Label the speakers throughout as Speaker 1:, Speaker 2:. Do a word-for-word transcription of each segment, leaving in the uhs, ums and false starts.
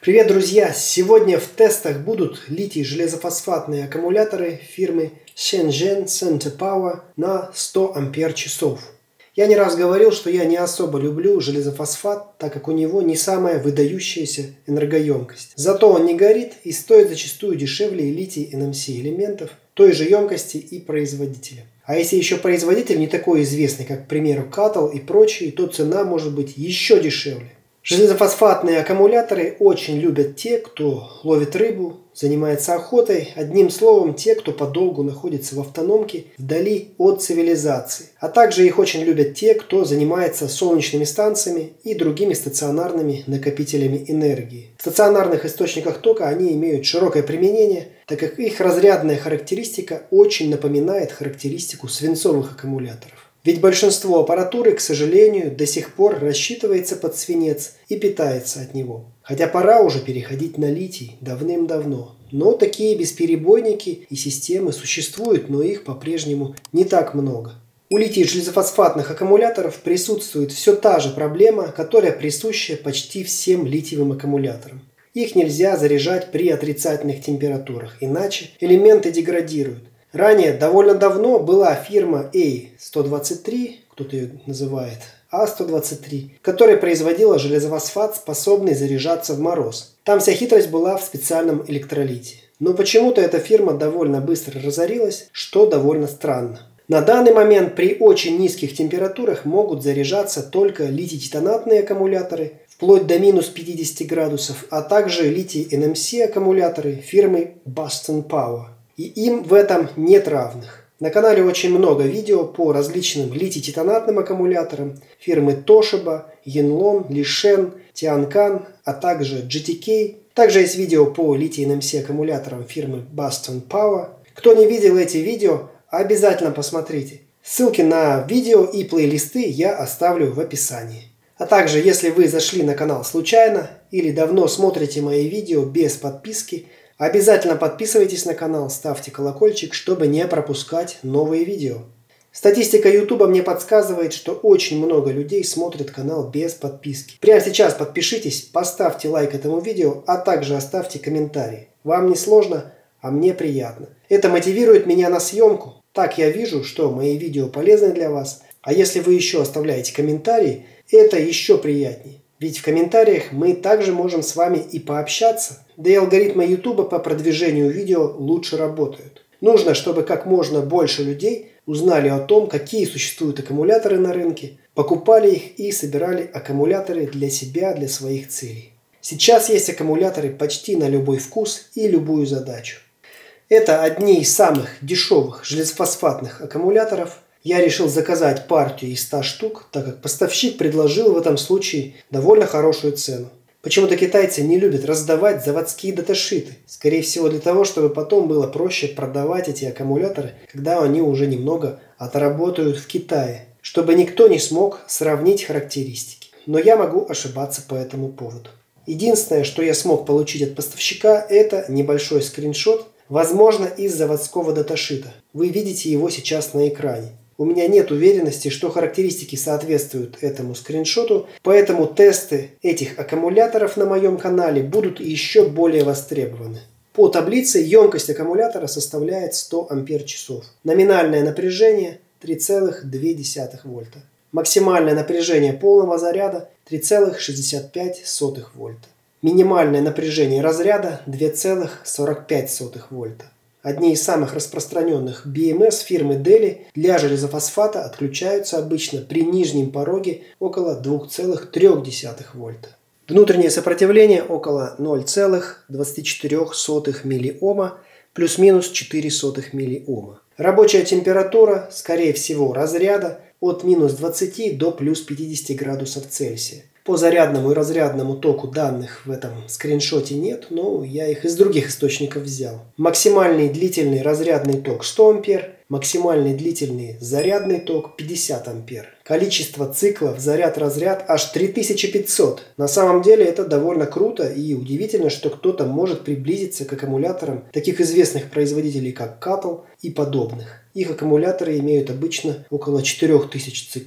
Speaker 1: Привет, друзья! Сегодня в тестах будут литий-железофосфатные аккумуляторы фирмы Shenzhen Center Power на сто ампер-часов. Я не раз говорил, что я не особо люблю железофосфат, так как у него не самая выдающаяся энергоемкость. Зато он не горит и стоит зачастую дешевле литий-эн эм си элементов той же емкости и производителя. А если еще производитель не такой известный, как, к примеру, Каттл и прочие, то цена может быть еще дешевле. Железофосфатные аккумуляторы очень любят те, кто ловит рыбу, занимается охотой, одним словом, те, кто подолгу находится в автономке вдали от цивилизации. А также их очень любят те, кто занимается солнечными станциями и другими стационарными накопителями энергии. В стационарных источниках тока они имеют широкое применение, так как их разрядная характеристика очень напоминает характеристику свинцовых аккумуляторов. Ведь большинство аппаратуры, к сожалению, до сих пор рассчитывается под свинец и питается от него. Хотя пора уже переходить на литий давным-давно. Но такие бесперебойники и системы существуют, но их по-прежнему не так много. У литий-железофосфатных аккумуляторов присутствует все та же проблема, которая присуща почти всем литиевым аккумуляторам. Их нельзя заряжать при отрицательных температурах, иначе элементы деградируют. Ранее, довольно давно, была фирма эй сто двадцать три, кто-то ее называет а сто двадцать три, которая производила железофосфат, способный заряжаться в мороз. Там вся хитрость была в специальном электролите. Но почему-то эта фирма довольно быстро разорилась, что довольно странно. На данный момент при очень низких температурах могут заряжаться только литий-титанатные аккумуляторы, вплоть до минус пятидесяти градусов, а также литий-эн эм си аккумуляторы фирмы Boston Power. И им в этом нет равных. На канале очень много видео по различным литий-титанатным аккумуляторам фирмы Toshiba, Yanlong, Lishen, Tiancan, а также джи ти кей. Также есть видео по литий-эн эм си аккумуляторам фирмы Boston Power. Кто не видел эти видео, обязательно посмотрите. Ссылки на видео и плейлисты я оставлю в описании. А также, если вы зашли на канал случайно или давно смотрите мои видео без подписки, обязательно подписывайтесь на канал, ставьте колокольчик, чтобы не пропускать новые видео. Статистика YouTube мне подсказывает, что очень много людей смотрят канал без подписки. Прямо сейчас подпишитесь, поставьте лайк этому видео, а также оставьте комментарий. Вам не сложно, а мне приятно. Это мотивирует меня на съемку. Так я вижу, что мои видео полезны для вас. А если вы еще оставляете комментарии, это еще приятнее. Ведь в комментариях мы также можем с вами и пообщаться. Да и алгоритмы YouTube по продвижению видео лучше работают. Нужно, чтобы как можно больше людей узнали о том, какие существуют аккумуляторы на рынке, покупали их и собирали аккумуляторы для себя, для своих целей. Сейчас есть аккумуляторы почти на любой вкус и любую задачу. Это одни из самых дешевых железофосфатных аккумуляторов. Я решил заказать партию из ста штук, так как поставщик предложил в этом случае довольно хорошую цену. Почему-то китайцы не любят раздавать заводские даташиты. Скорее всего для того, чтобы потом было проще продавать эти аккумуляторы, когда они уже немного отработают в Китае. Чтобы никто не смог сравнить характеристики. Но я могу ошибаться по этому поводу. Единственное, что я смог получить от поставщика, это небольшой скриншот, возможно, из заводского даташита. Вы видите его сейчас на экране. У меня нет уверенности, что характеристики соответствуют этому скриншоту, поэтому тесты этих аккумуляторов на моем канале будут еще более востребованы. По таблице емкость аккумулятора составляет сто ампер-часов. Номинальное напряжение три целых две десятых вольта. Максимальное напряжение полного заряда три целых шестьдесят пять сотых вольта. Минимальное напряжение разряда два целых сорок пять сотых вольта. Одни из самых распространенных би эм эс фирмы Deli для железофосфата отключаются обычно при нижнем пороге около двух целых трёх десятых вольта. Внутреннее сопротивление около ноль целых двадцать четыре сотых миллиома плюс-минус четыре сотых миллиома. Рабочая температура, скорее всего, разряда от минус двадцати до плюс пятидесяти градусов Цельсия. По зарядному и разрядному току данных в этом скриншоте нет, но я их из других источников взял. Максимальный длительный разрядный ток сто ампер, максимальный длительный зарядный ток пятьдесят ампер. Количество циклов заряд-разряд аж три тысячи пятьсот. На самом деле это довольно круто и удивительно, что кто-то может приблизиться к аккумуляторам таких известных производителей, как Каттл и подобных. Их аккумуляторы имеют обычно около четырёх тысяч циклов.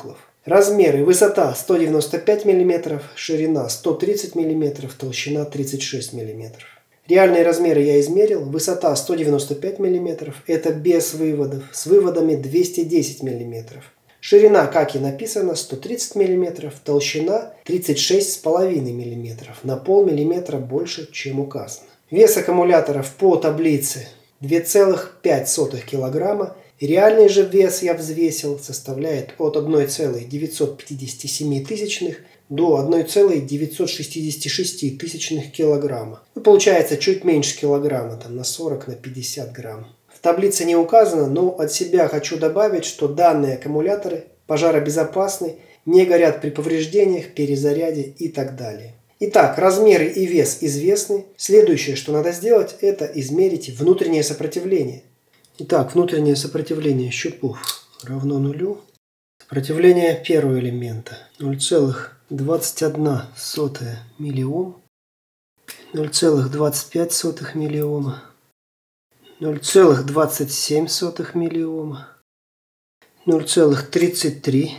Speaker 1: Размеры: высота сто девяносто пять миллиметров, ширина сто тридцать миллиметров, толщина тридцать шесть миллиметров. Реальные размеры я измерил. Высота сто девяносто пять миллиметров, это без выводов, с выводами двести десять миллиметров. Ширина, как и написано, сто тридцать миллиметров, толщина тридцать шесть с половиной миллиметров, на полмиллиметра больше, чем указано. Вес аккумуляторов по таблице две целых пять сотых килограмма. Реальный же вес я взвесил составляет от одной целой девятьсот пятидесяти семи тысячных до одной целой девятьсот шестидесяти шести тысячных килограмма. Ну, получается чуть меньше килограмма, там на сорок на пятьдесят грамм. В таблице не указано, но от себя хочу добавить, что данные аккумуляторы пожаробезопасны, не горят при повреждениях, перезаряде и так далее. Итак, размеры и вес известны. Следующее, что надо сделать, это измерить внутреннее сопротивление. Итак, внутреннее сопротивление щупов равно нулю. Сопротивление первого элемента ноль целых двадцать одна сотая миллиом, ноль целых двадцать пять сотых миллиома, ноль целых двадцать семь сотых миллиома, ноль целых тридцать три,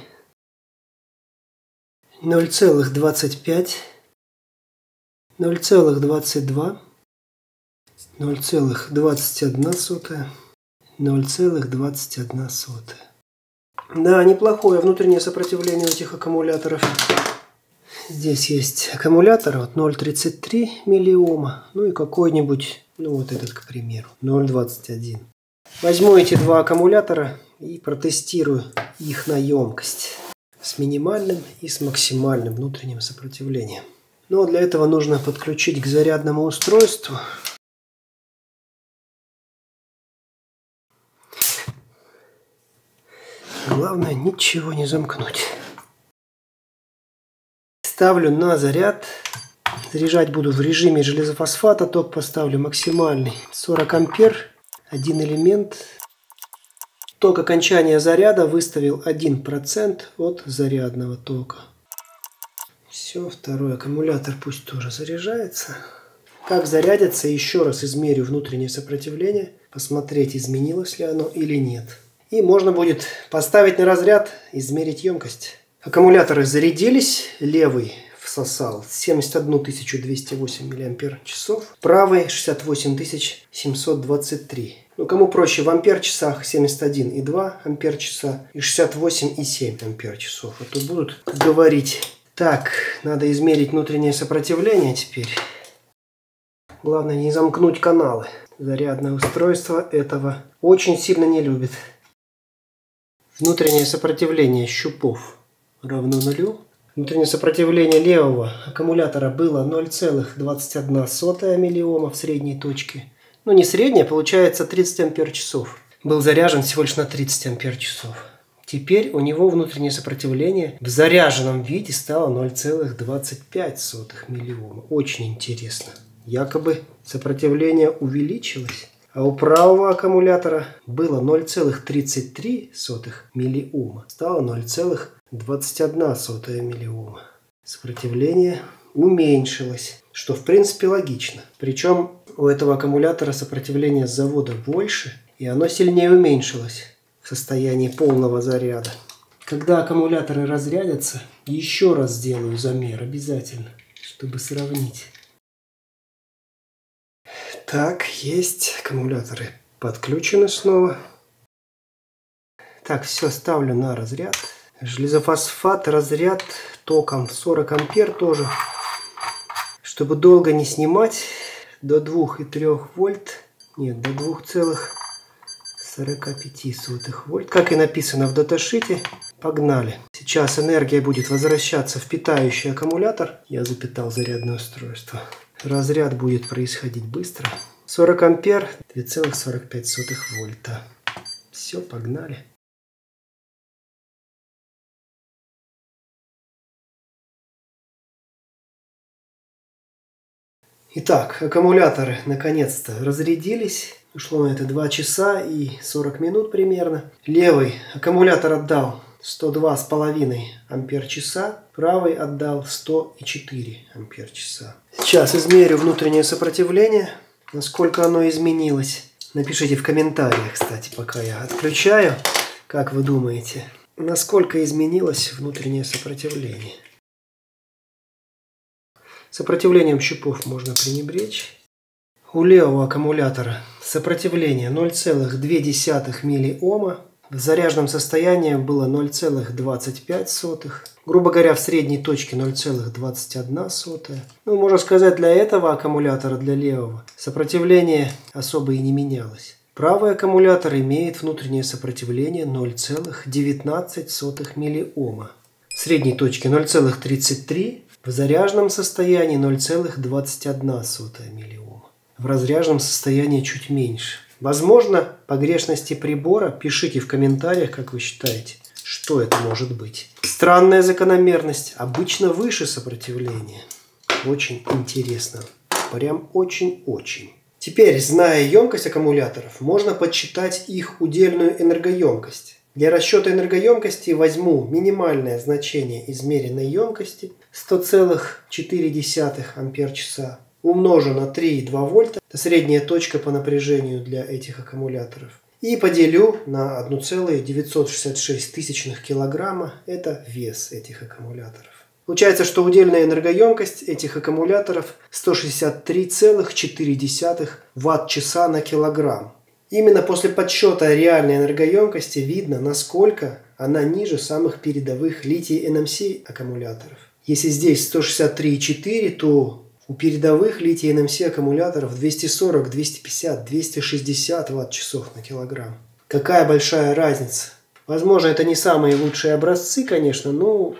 Speaker 1: ноль целых двадцать пять, ноль целых двадцать два, ноль целых двадцать одна сотая, ноль целых двадцать одна сотая. Да, неплохое внутреннее сопротивление у этих аккумуляторов. Здесь есть аккумулятор вот ноль целых тридцать три миллиома, ну и какой-нибудь, ну вот этот, к примеру, ноль целых двадцать один. Возьму эти два аккумулятора и протестирую их на емкость с минимальным и с максимальным внутренним сопротивлением. Но для этого нужно подключить к зарядному устройству. Главное ничего не замкнуть. Ставлю на заряд. Заряжать буду в режиме железофосфата. Ток поставлю максимальный. сорок ампер. Один элемент. Ток окончания заряда выставил один процент от зарядного тока. Все, второй аккумулятор пусть тоже заряжается. Как зарядится, еще раз измерю внутреннее сопротивление. Посмотреть, изменилось ли оно или нет. И можно будет поставить на разряд, измерить емкость. Аккумуляторы зарядились. Левый всосал семьдесят одну тысячу двести восемь миллиампер-часов. Правый шестьдесят восемь тысяч семьсот двадцать три. Ну, кому проще, в ампер-часах семьдесят один и два ампер-часа и шестьдесят восемь и семь ампер-часов. А то будут говорить. Так, надо измерить внутреннее сопротивление теперь. Главное не замкнуть каналы. Зарядное устройство этого очень сильно не любит. Внутреннее сопротивление щупов равно нулю. Внутреннее сопротивление левого аккумулятора было ноль целых двадцать одна сотая миллиома в средней точке. Ну не средняя, получается тридцать ампер-часов. Был заряжен всего лишь на тридцать ампер-часов. Теперь у него внутреннее сопротивление в заряженном виде стало ноль целых двадцать пять сотых миллиома. Очень интересно. Якобы сопротивление увеличилось. А у правого аккумулятора было ноль целых тридцать три сотых миллиома. Стало ноль целых двадцать одна сотая миллиома. Сопротивление уменьшилось, что в принципе логично. Причем у этого аккумулятора сопротивление с завода больше, и оно сильнее уменьшилось в состоянии полного заряда. Когда аккумуляторы разрядятся, еще раз сделаю замер обязательно, чтобы сравнить. Так, есть. Аккумуляторы подключены снова. Так, все, ставлю на разряд. Железофосфат, разряд током сорок ампер тоже. Чтобы долго не снимать, до двух и трёх вольт. Нет, до двух целых сорока пяти сотых вольт. Как и написано в даташите. Погнали. Сейчас энергия будет возвращаться в питающий аккумулятор. Я запитал зарядное устройство. Разряд будет происходить быстро. сорок ампер, две целых сорок пять сотых вольта. Все, погнали. Итак, аккумуляторы наконец-то разрядились. Ушло на это два часа и сорок минут примерно. Левый аккумулятор отдал сто два с половиной ампер-часа, правый отдал сто четыре ампер-часа. Сейчас измерю внутреннее сопротивление, насколько оно изменилось. Напишите в комментариях, кстати, пока я отключаю, как вы думаете. насколько изменилось внутреннее сопротивление. Сопротивлением щупов можно пренебречь. У левого аккумулятора сопротивление ноль целых две десятых миллиома. В заряженном состоянии было ноль целых двадцать пять сотых. Грубо говоря, в средней точке ноль целых двадцать одна сотая. Ну, можно сказать, для этого аккумулятора, для левого, сопротивление особо и не менялось. Правый аккумулятор имеет внутреннее сопротивление ноль целых девятнадцать сотых миллиома. В средней точке ноль целых тридцать три. В заряженном состоянии ноль целых двадцать одна сотая миллиома. В разряженном состоянии чуть меньше. Возможно, погрешности прибора. Пишите в комментариях, как вы считаете, что это может быть. Странная закономерность. Обычно выше сопротивления. Очень интересно. Прям очень-очень. Теперь, зная емкость аккумуляторов, можно подсчитать их удельную энергоемкость. Для расчета энергоемкости возьму минимальное значение измеренной емкости сто целых четыре десятых ампер-часа. Умножу на три и две вольта, это средняя точка по напряжению для этих аккумуляторов. И поделю на одна целая девятьсот шестьдесят шесть тысячных килограмма, это вес этих аккумуляторов. Получается, что удельная энергоемкость этих аккумуляторов сто шестьдесят три целых четыре десятых ватт-часа на килограмм. Именно после подсчета реальной энергоемкости видно, насколько она ниже самых передовых литий-эн эм си аккумуляторов. Если здесь сто шестьдесят три и четыре, то у передовых литий-эн эм си аккумуляторов двести сорок, двести пятьдесят, двести шестьдесят ватт-часов на килограмм. Какая большая разница. Возможно, это не самые лучшие образцы, конечно, но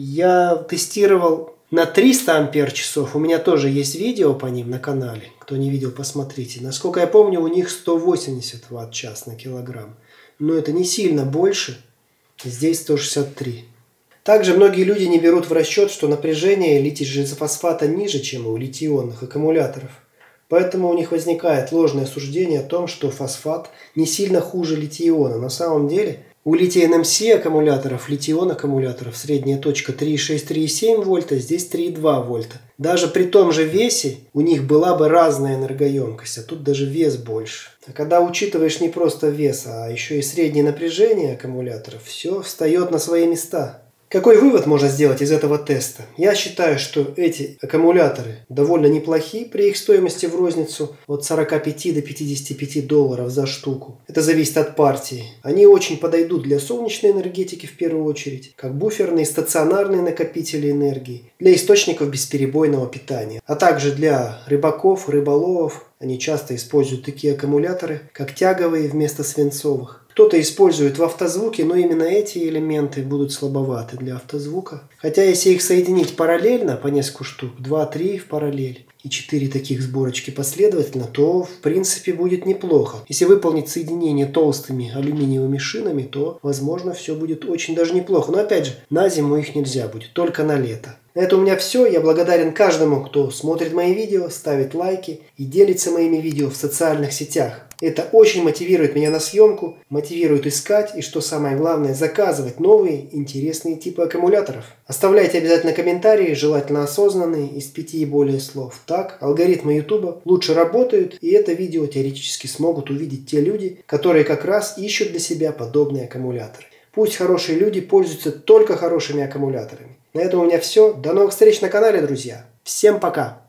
Speaker 1: я тестировал на триста ампер-часов. У меня тоже есть видео по ним на канале. Кто не видел, посмотрите. Насколько я помню, у них сто восемьдесят ватт-час на килограмм. Но это не сильно больше. Здесь сто шестьдесят три. Также многие люди не берут в расчет, что напряжение литий-железофосфата ниже, чем у литий-ионных аккумуляторов. Поэтому у них возникает ложное суждение о том, что фосфат не сильно хуже литий-иона. На самом деле у литий-эн эм си аккумуляторов, литий-ион аккумуляторов средняя точка три и шесть - три и семь вольта, здесь три и два вольта. Даже при том же весе у них была бы разная энергоемкость, а тут даже вес больше. А когда учитываешь не просто вес, а еще и среднее напряжение аккумуляторов, все встает на свои места. Какой вывод можно сделать из этого теста? Я считаю, что эти аккумуляторы довольно неплохие при их стоимости в розницу от сорока пяти до пятидесяти пяти долларов за штуку. Это зависит от партии. Они очень подойдут для солнечной энергетики в первую очередь, как буферные стационарные накопители энергии, для источников бесперебойного питания, а также для рыбаков, рыболовов. Они часто используют такие аккумуляторы, как тяговые вместо свинцовых. Кто-то использует в автозвуке, но именно эти элементы будут слабоваты для автозвука. Хотя если их соединить параллельно, по несколько штук, два-три в параллель, и четыре таких сборочки последовательно, то в принципе будет неплохо. Если выполнить соединение толстыми алюминиевыми шинами, то возможно все будет очень даже неплохо. Но опять же, на зиму их нельзя будет, только на лето. На этом у меня все. Я благодарен каждому, кто смотрит мои видео, ставит лайки и делится моими видео в социальных сетях. Это очень мотивирует меня на съемку, мотивирует искать и, что самое главное, заказывать новые интересные типы аккумуляторов. Оставляйте обязательно комментарии, желательно осознанные, из пяти и более слов. Так алгоритмы YouTube лучше работают, и это видео теоретически смогут увидеть те люди, которые как раз ищут для себя подобные аккумуляторы. Пусть хорошие люди пользуются только хорошими аккумуляторами. На этом у меня все. До новых встреч на канале, друзья. Всем пока!